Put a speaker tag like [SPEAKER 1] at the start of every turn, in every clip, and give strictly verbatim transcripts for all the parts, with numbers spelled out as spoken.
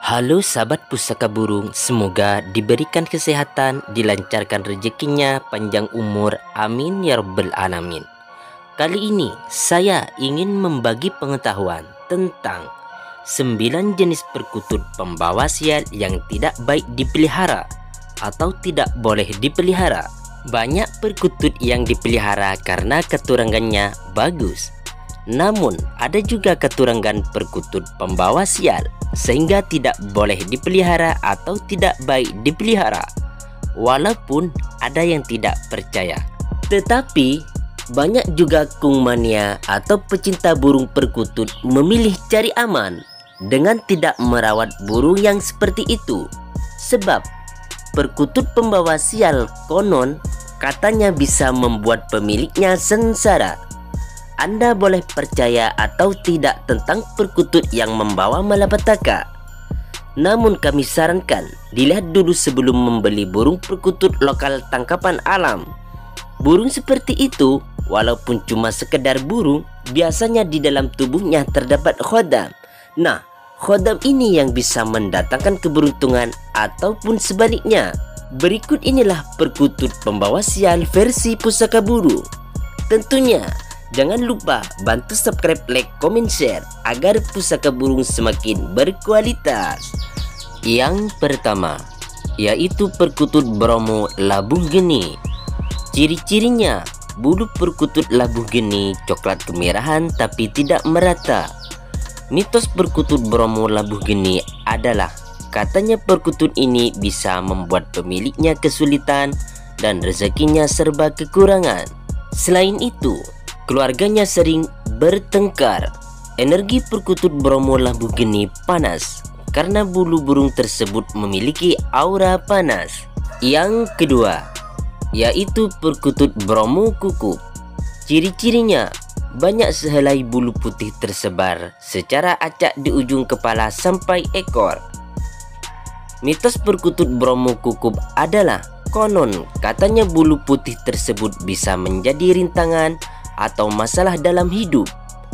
[SPEAKER 1] Halo sahabat pusaka burung, semoga diberikan kesehatan, dilancarkan rezekinya, panjang umur, amin ya rabbal alamin. Kali ini saya ingin membagi pengetahuan tentang sembilan jenis perkutut pembawa sial yang tidak baik dipelihara atau tidak boleh dipelihara. Banyak perkutut yang dipelihara karena keturunan bagus. Namun ada juga keturunan perkutut pembawa sial sehingga tidak boleh dipelihara atau tidak baik dipelihara. Walaupun ada yang tidak percaya, tetapi banyak juga kungmania atau pecinta burung perkutut memilih cari aman dengan tidak merawat burung yang seperti itu. Sebab perkutut pembawa sial konon katanya bisa membuat pemiliknya sengsara. Anda boleh percaya atau tidak tentang perkutut yang membawa malapetaka. Namun kami sarankan dilihat dulu sebelum membeli burung perkutut lokal tangkapan alam. Burung seperti itu walaupun cuma sekedar burung, biasanya di dalam tubuhnya terdapat khodam. Nah, khodam ini yang bisa mendatangkan keberuntungan ataupun sebaliknya. Berikut inilah perkutut pembawa sial versi pusaka burung. Tentunya jangan lupa bantu subscribe, like, komen, share agar pusaka burung semakin berkualitas. Yang pertama yaitu perkutut Bromo labuh geni. Ciri-cirinya, bulu perkutut labuh geni coklat kemerahan tapi tidak merata. Mitos perkutut Bromo labuh geni adalah katanya perkutut ini bisa membuat pemiliknya kesulitan dan rezekinya serba kekurangan. Selain itu, keluarganya sering bertengkar. Energi perkutut Bromo labuh geni panas karena bulu burung tersebut memiliki aura panas. Yang kedua yaitu perkutut Bromo kukup. Ciri-cirinya, banyak sehelai bulu putih tersebar secara acak di ujung kepala sampai ekor. Mitos perkutut Bromo kukup adalah konon katanya bulu putih tersebut bisa menjadi rintangan atau masalah dalam hidup.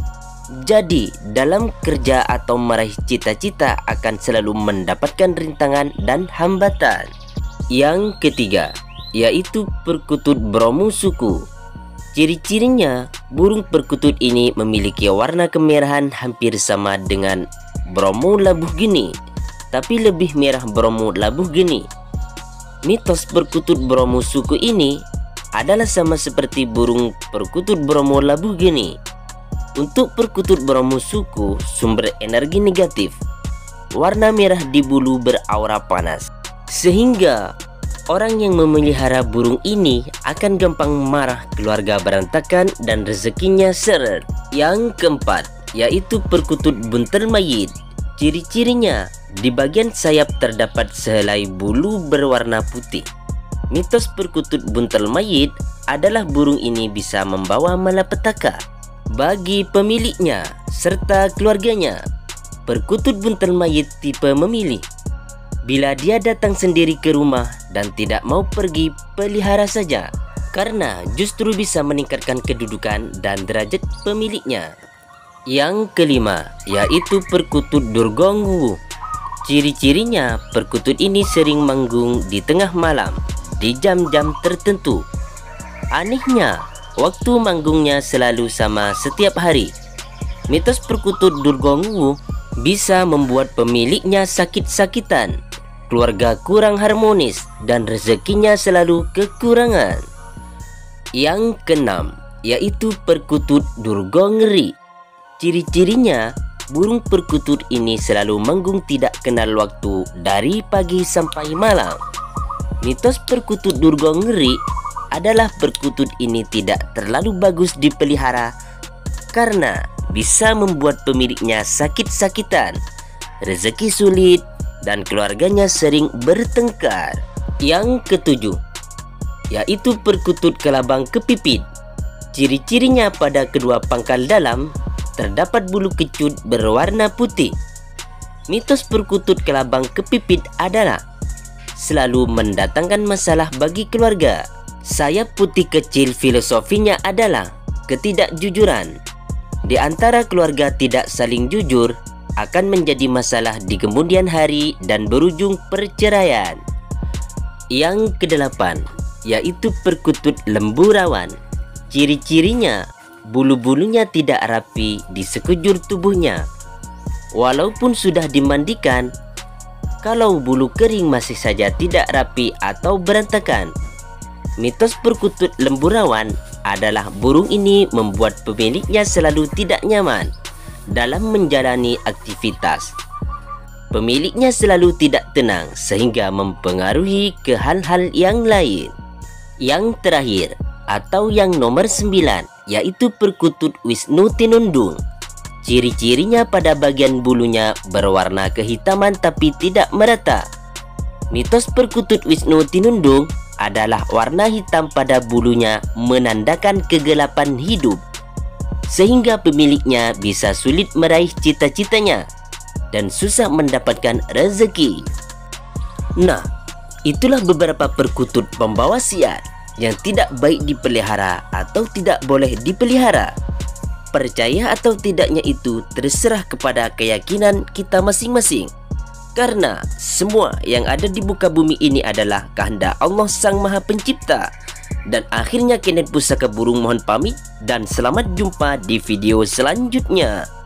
[SPEAKER 1] Jadi dalam kerja atau meraih cita-cita akan selalu mendapatkan rintangan dan hambatan. Yang ketiga yaitu perkutut Bromo suku. Ciri-cirinya, burung perkutut ini memiliki warna kemerahan hampir sama dengan Bromo labuh geni, tapi lebih merah Bromo labuh geni. Mitos perkutut Bromo suku ini adalah sama seperti burung perkutut Bromo labuh geni. Untuk perkutut Bromo suku, sumber energi negatif. Warna merah di bulu beraura panas, sehingga orang yang memelihara burung ini akan gampang marah, keluarga berantakan, dan rezekinya seret. Yang keempat yaitu perkutut buntel mayit. Ciri-cirinya, di bagian sayap terdapat sehelai bulu berwarna putih. Mitos perkutut buntel mayit adalah burung ini bisa membawa malapetaka bagi pemiliknya serta keluarganya. Perkutut buntel mayit tipe memilih. Bila dia datang sendiri ke rumah dan tidak mau pergi, pelihara saja, karena justru bisa meningkatkan kedudukan dan derajat pemiliknya. Yang kelima yaitu perkutut Durgongwu. Ciri-cirinya, perkutut ini sering manggung di tengah malam di jam-jam tertentu. Anehnya, waktu manggungnya selalu sama setiap hari. Mitos perkutut Durgongwu bisa membuat pemiliknya sakit-sakitan, keluarga kurang harmonis, dan rezekinya selalu kekurangan. Yang keenam yaitu perkutut Durgongri. Ciri-cirinya, burung perkutut ini selalu manggung tidak kenal waktu dari pagi sampai malam. Mitos perkutut Durgongri adalah perkutut ini tidak terlalu bagus dipelihara karena bisa membuat pemiliknya sakit-sakitan, rezeki sulit, dan keluarganya sering bertengkar. Yang ketujuh yaitu perkutut kelabang kepipit. Ciri-cirinya, pada kedua pangkal dalam terdapat bulu kecut berwarna putih. Mitos perkutut kelabang kepipit adalah selalu mendatangkan masalah bagi keluarga. Sayap putih kecil filosofinya adalah ketidakjujuran. Di antara keluarga tidak saling jujur, akan menjadi masalah di kemudian hari dan berujung perceraian. Yang kedelapan, yaitu perkutut lembu rawan. Ciri-cirinya, bulu-bulunya tidak rapi di sekujur tubuhnya. Walaupun sudah dimandikan, kalau bulu kering masih saja tidak rapi atau berantakan. Mitos perkutut lembu rawan adalah burung ini membuat pemiliknya selalu tidak nyaman dalam menjalani aktivitas. Pemiliknya selalu tidak tenang sehingga mempengaruhi ke hal-hal yang lain. Yang terakhir atau yang nomor sembilan, yaitu perkutut Wisnu Tinundung. Ciri-cirinya pada bagian bulunya berwarna kehitaman tapi tidak merata. Mitos perkutut Wisnu Tinundung adalah warna hitam pada bulunya menandakan kegelapan hidup, sehingga pemiliknya bisa sulit meraih cita-citanya dan susah mendapatkan rezeki. Nah, itulah beberapa perkutut pembawa sial yang tidak baik dipelihara atau tidak boleh dipelihara. Percaya atau tidaknya itu terserah kepada keyakinan kita masing-masing. Karena semua yang ada di muka bumi ini adalah kehendak Allah Sang Maha Pencipta. Dan akhirnya Kenneth Pusaka Burung mohon pamit dan selamat jumpa di video selanjutnya.